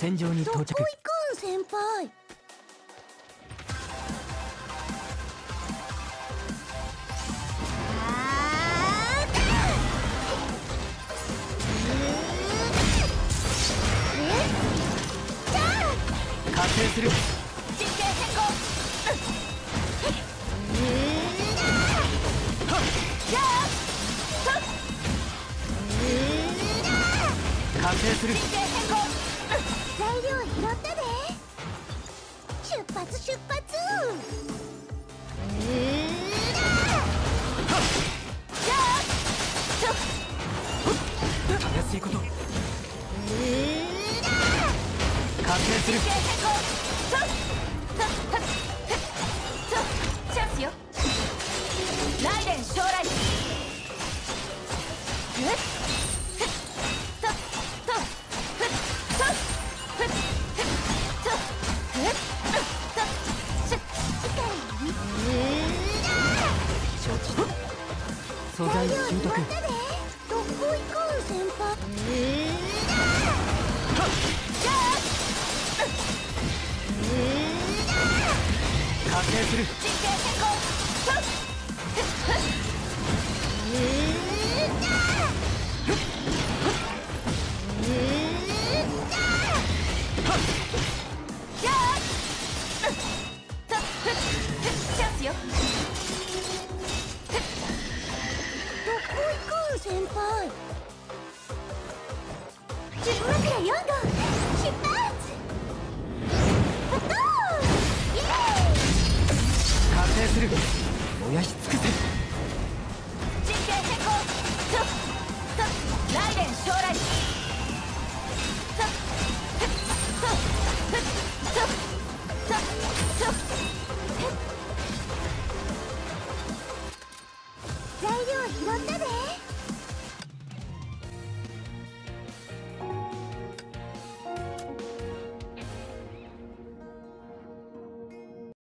戦場に到着。 どこ行くん先輩。 加勢する。 実験変更。 加勢する。 実験変更。材料拾ったで。出発出発。 たやすいこと。加勢する。 実験変更。チャンスよ。ライデン将来。 承知。素材習得。 どこ行くん先輩。 加勢する。 実験変更。